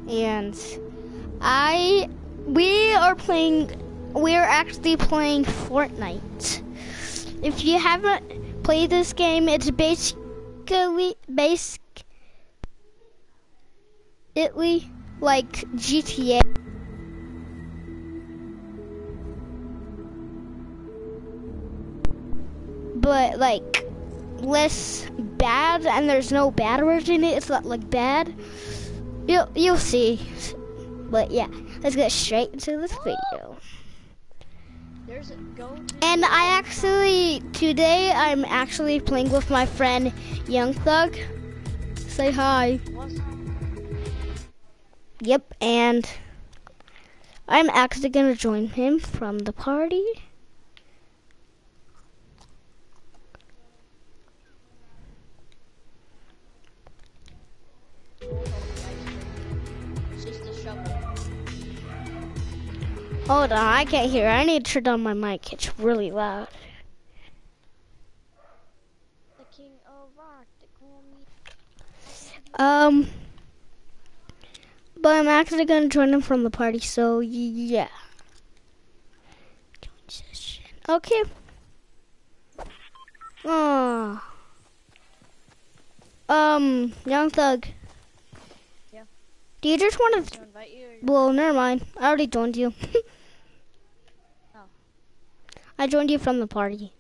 and we're actually playing Fortnite. If you haven't played this game, it's basically like GTA. But like less bad, and there's no bad words in it. It's not like bad. You'll see. But yeah, let's get straight into this video. And today I'm actually playing with my friend Young Thug. Say hi. Yep, and I'm actually gonna join him from the party. Hold on, I can't hear. I need to turn down my mic. It's really loud. The king of rock, they call me. But I'm actually gonna join him from the party, so yeah. Join session. Okay. Young Thug. Yeah. Do you just want to invite you? Well, never mind. I already joined you. Oh. I joined you from the party.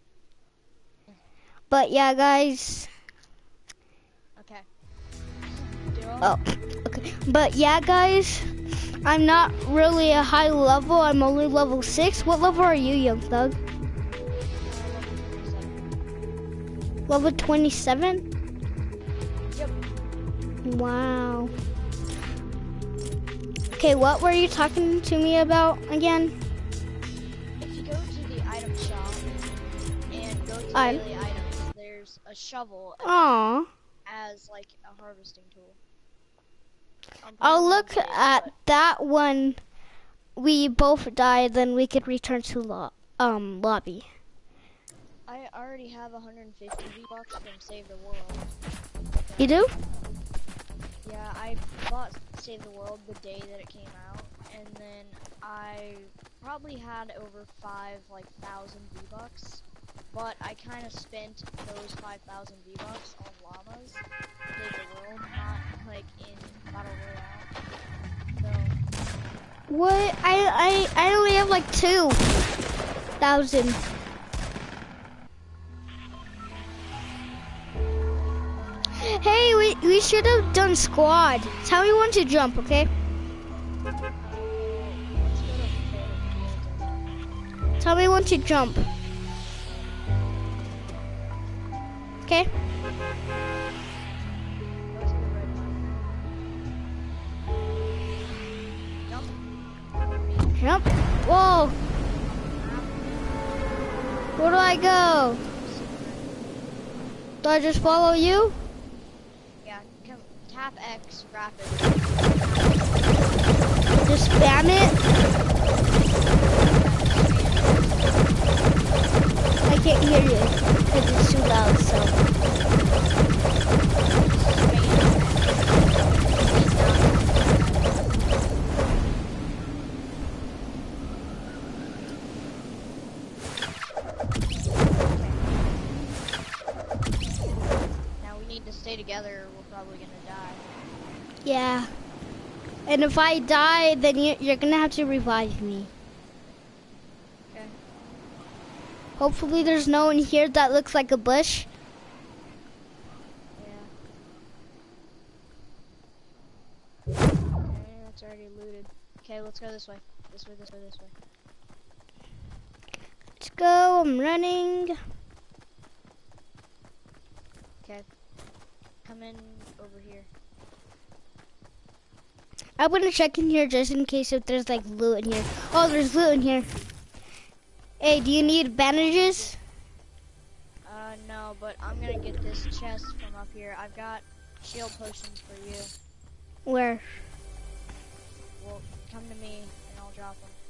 But yeah, guys. Okay. Oh, okay. But yeah, guys. I'm not really a high level. I'm only level 6. What level are you, Young Thug? Level 27? Yep. Wow. Okay, what were you talking to me about again? If you go to the item shop and go to daily items, there's a shovel as like a harvesting tool. I'll look at that when we both die, then we could return to lobby. I already have 150 V-Bucks from Save the World. You do? Yeah, I bought Save the World the day that it came out, and then I probably had over 5,000 V-Bucks, but I kind of spent those 5,000 V-Bucks on llamas, Save the World, not like in Battle Royale. So. What? I only have like 2,000. Hey, we should have done squad. Tell me when to jump, okay? Tell me when to jump. Okay? Jump. Whoa. Where do I go? Do I just follow you? Tap X rapid. Just spam it. I can't hear you because it's too loud, so. Now we need to stay together. We're probably gonna die. Yeah. And if I die, then you're gonna have to revive me. Okay. Hopefully there's no one here that looks like a bush. Yeah. Okay, that's already looted. Okay, let's go this way. This way, this way, this way. Let's go, I'm running. Okay. Come in over here. I'm gonna check in here just in case if there's like loot in here. Oh, there's loot in here. Hey, do you need bandages? No, but I'm gonna get this chest from up here. I've got shield potions for you. Where? Well, come to me and I'll drop them.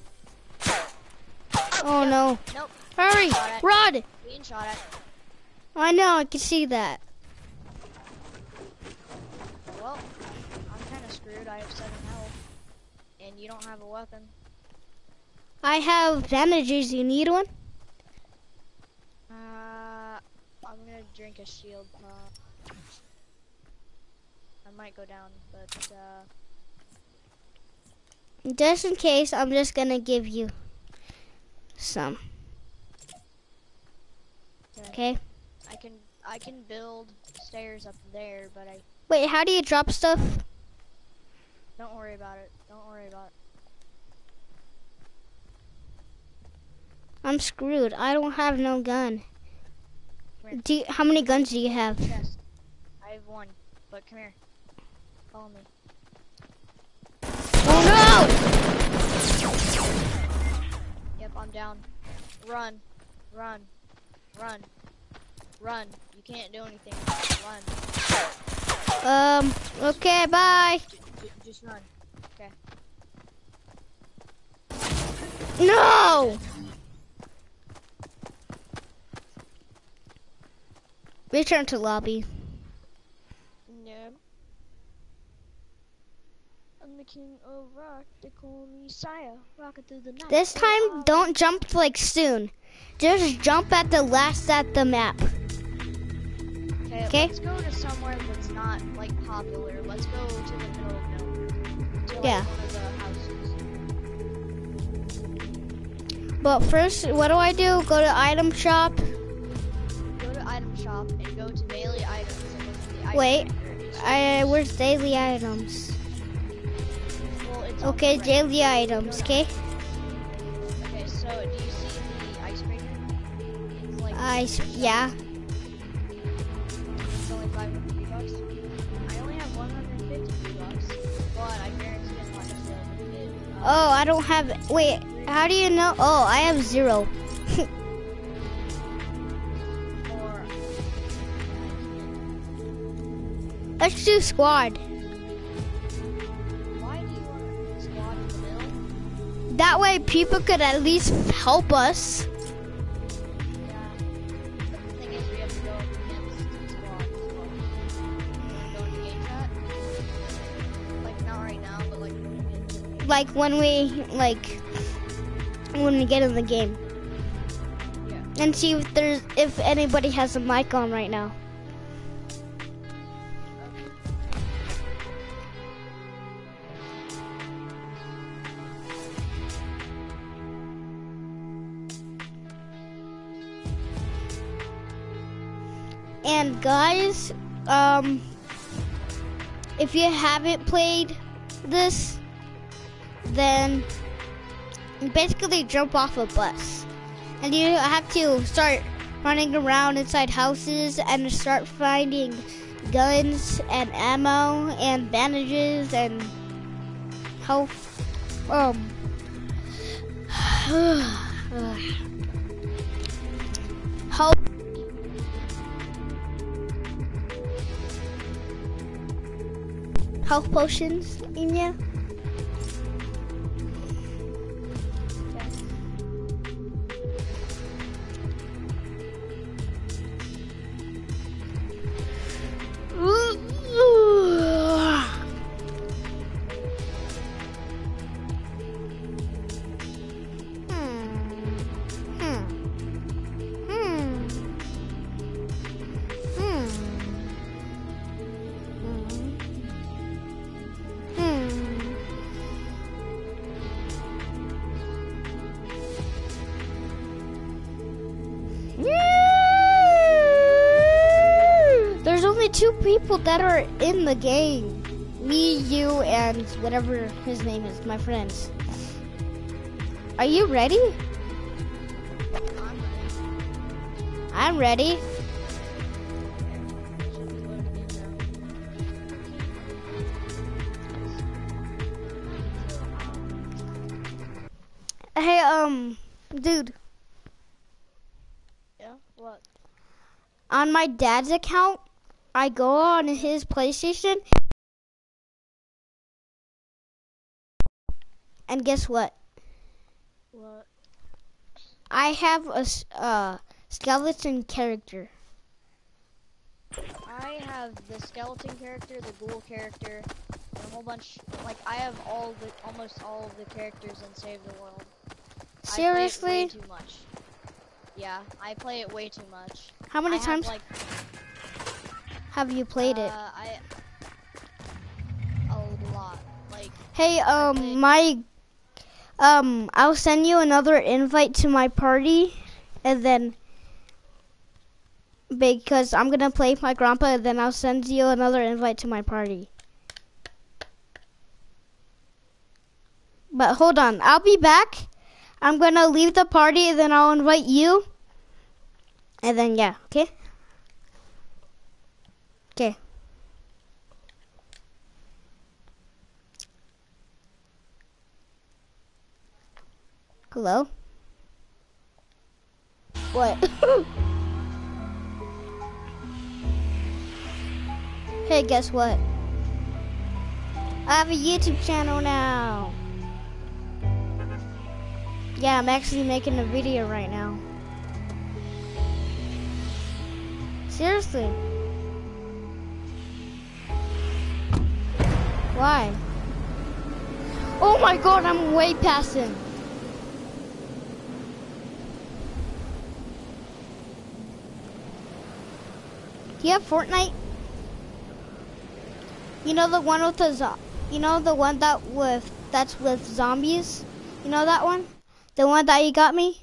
Oh no. Nope. Hurry, Rod! Being shot at. I know, I can see that. Well, I'm kind of screwed. I have 7 health. And you don't have a weapon. I have bandages. You need one? I'm gonna drink a shield pot. I might go down, but Just in case, I'm just gonna give you some. Okay. I can build stairs up there, but I Wait, how do you drop stuff? don't worry about it. Don't worry about it. I'm screwed. I don't have no gun. Come here. How many guns do you have? Chest. I have 1, but come here. Follow me. Oh Yep, I'm down. Run. Run. Run. Run. You can't do anything. Run. no! Okay, bye. Just run. Okay. No! Return to lobby. No. I'm the king of rock, they call me Sire, rocking through the night. This time, don't jump like soon. Just jump at the last at the map. Okay? Let's go to somewhere that's not like popular. Let's go to the middle of nowhere. To, like, Yeah. one of the houses. But first, what do? Go to item shop. Go to item shop and go to daily items and look at the item Wait, tracker. where's daily items? Well, it's on Okay, the right. daily items, okay? Okay, so do you see the icebreaker? It's like Yeah. It's only 500 V-Bucks. I only have 150 V-Bucks, but I guarantee it's not just limited. Oh, I don't have, wait, how do you know? Oh, I have 0. Or Let's do squad. why do you want to squad in the middle? That way people could at least help us. Yeah. But the thing is, we have to go up against squads. You want to go into game chat? Like, not right now, but like when we get into the game. Like when we get in the game. Yeah. And see if anybody has a mic on right now. And guys, if you haven't played this, then you basically jump off a bus. And you have to start running around inside houses and start finding guns and ammo and bandages and health. Health. Health potions in ya. There's only 2 people that are in the game. Me, you, and whatever his name is, my friends. Are you ready? I'm ready. Hey, dude. Yeah, what? On my dad's account, I go on his PlayStation, and guess what? What? I have a skeleton character. I have the skeleton character, the ghoul character, and a whole bunch. Like I have almost all of the characters in Save the World. Seriously? I play it way too much. Yeah, I play it way too much. How many times have you played it? A lot. Like. Hey, I'll send you another invite to my party, and then because I'm gonna play with my grandpa, and then I'll send you another invite to my party. But hold on, I'll be back. I'm gonna leave the party, and then I'll invite you, and then yeah, okay? Okay. Hello? What? Hey, guess what? I have a YouTube channel now. Yeah, I'm actually making a video right now. Seriously. Why? Oh my god, I'm way past him. Do you have Fortnite? You know the one with the that's with zombies? You know that one? The one that you got me?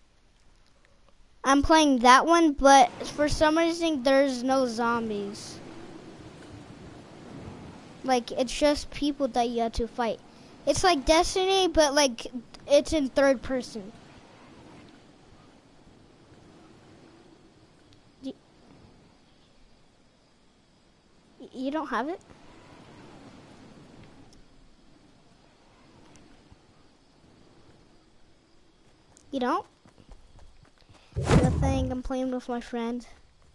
I'm playing that one, but for some reason there's no zombies. Like it's just people that you have to fight. It's like Destiny, but like it's in third person. You don't have it? You don't? The thing, I'm playing with my friend.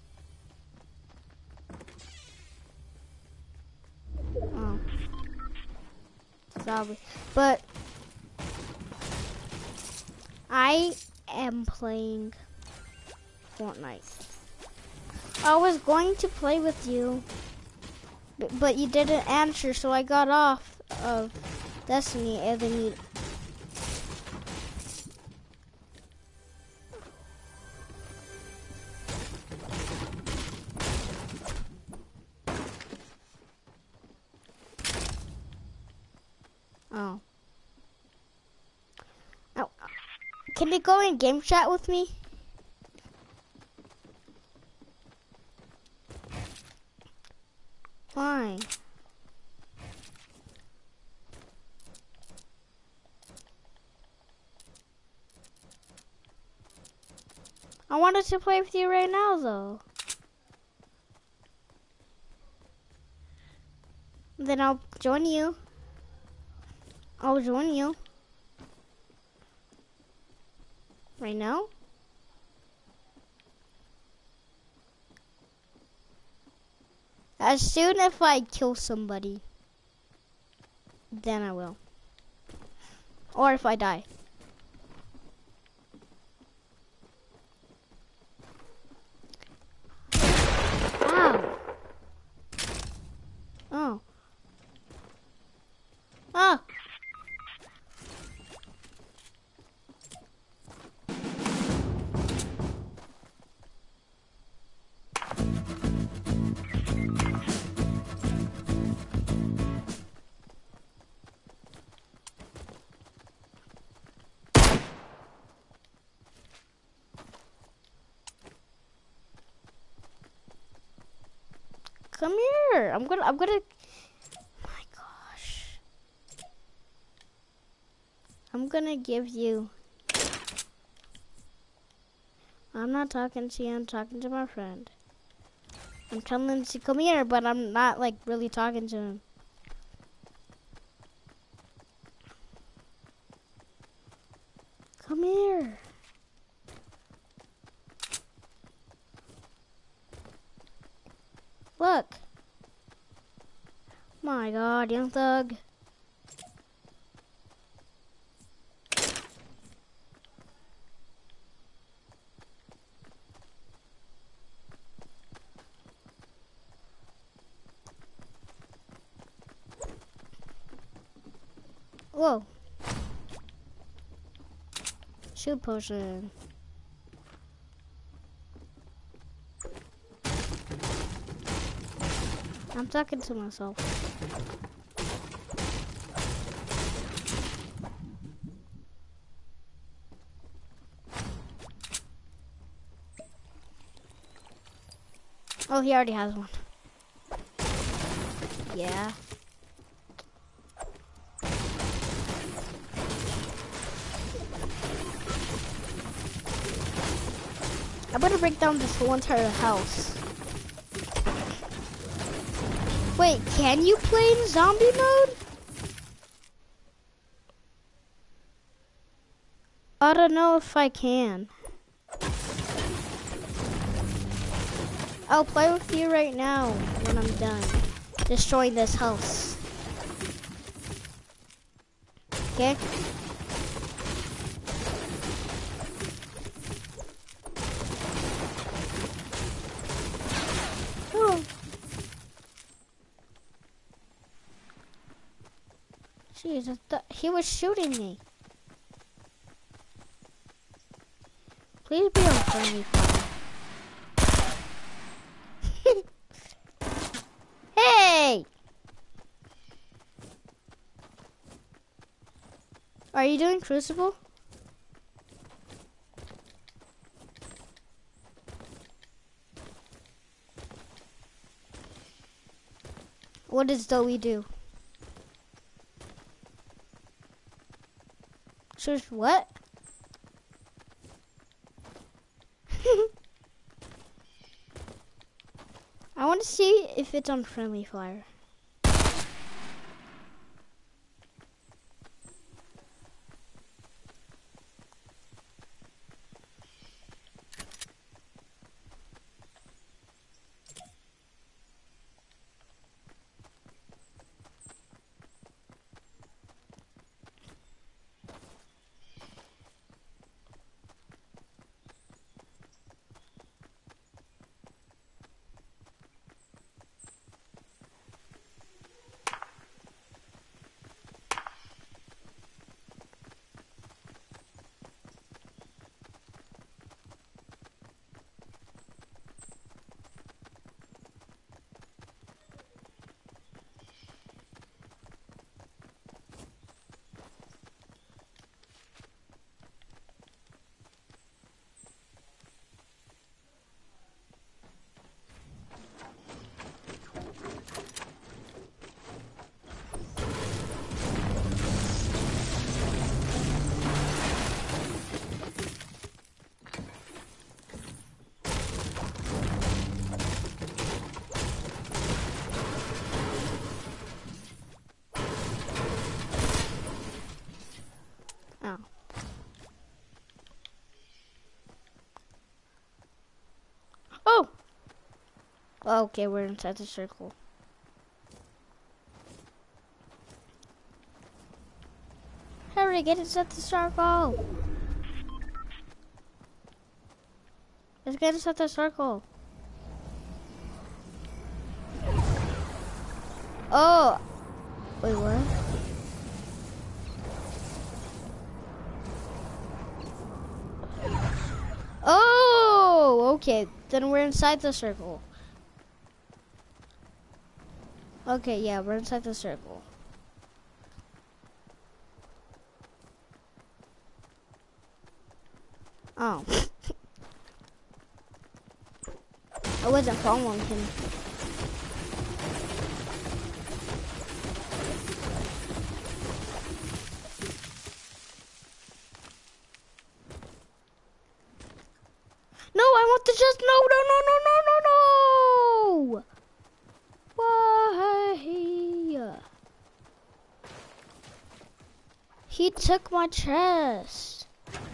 Oh. Sorry. But I am playing Fortnite. I was going to play with you, but you didn't answer, so I got off of Destiny and then you... Oh. Oh. Can you go in game chat with me? Fine. I wanted to play with you right now, though. Then I'll join you. I'll join you. Right now? As soon as I kill somebody, then I will. Or if I die. Ow. Oh. Oh. Come here. I'm gonna, my gosh. I'm gonna give you, I'm not talking to you, I'm talking to my friend. I'm telling him to come here, but I'm not like really talking to him. Come here. Look. My God, Young Thug. Whoa. Shoot potion. I'm talking to myself. Oh, he already has one. Yeah. I'm gonna break down this whole entire house. Wait, can you play in zombie mode? I don't know if I can. I'll play with you right now when I'm done destroying this house. Okay? Oh. Jeez, I thought he was shooting me. Please be on friendly fire. Hey! Are you doing Crucible? What does Zoe do? Sure, what? I want to see if it's on friendly fire. Oh! Okay, we're inside the circle. Hurry, get inside the circle! Let's get inside the circle. Oh! Wait, what? Oh! Okay, then we're inside the circle. Okay, yeah, we're inside the circle. Oh. I wasn't following him. No, I want the chest. No, no, no, no, no, no, no! Why? He took my chest.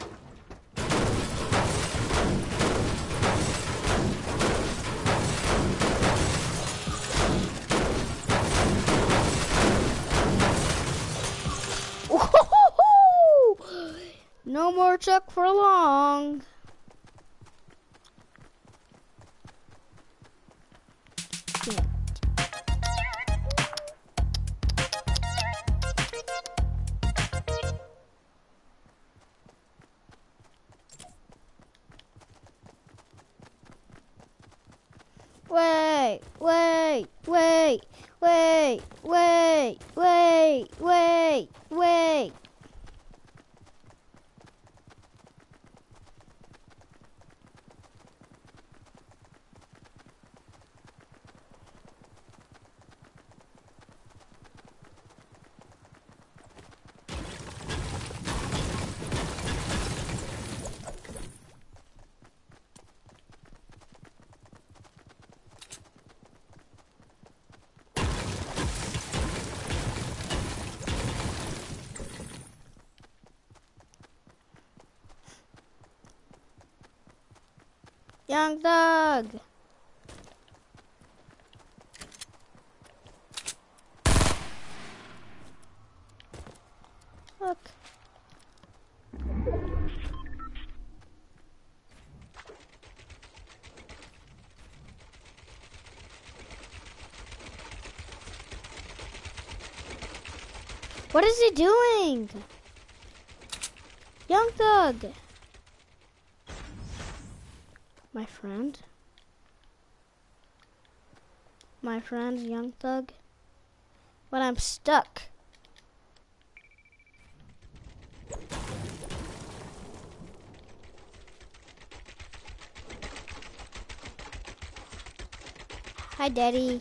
No more Chuck for long. wait, wait, wait, wait, wait, wait, wait, wait. Young Thug. Look. What is he doing? Young Thug. My friend? My friend, Young Thug? But I'm stuck. Hi, Daddy.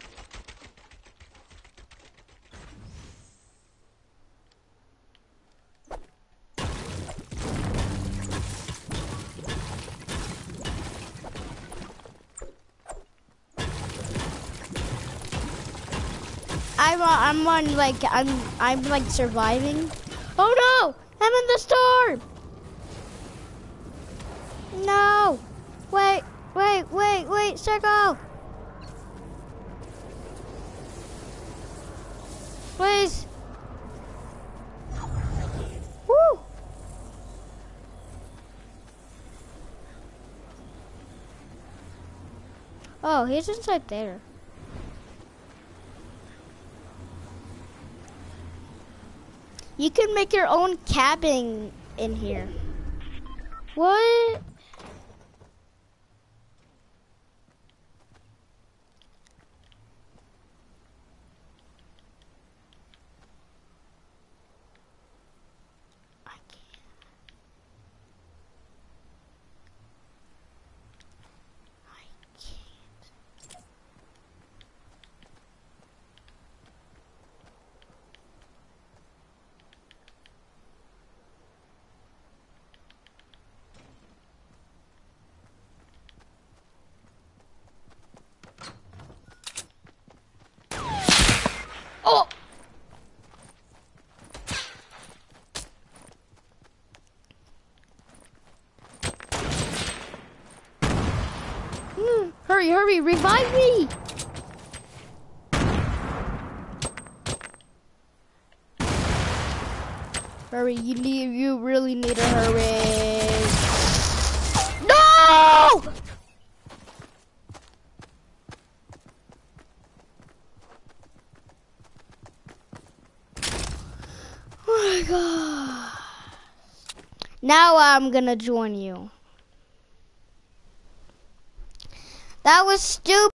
I'm like surviving. Oh no! I'm in the storm! No! Wait, wait, wait, wait, circle! Please! Woo! Oh, he's inside there. You can make your own cabin in here. What? I can't. I can't. Oh! Hurry, hurry, revive me! Hurry, you really need to hurry. No! Oh my god. Now I'm gonna join you. That was stupid.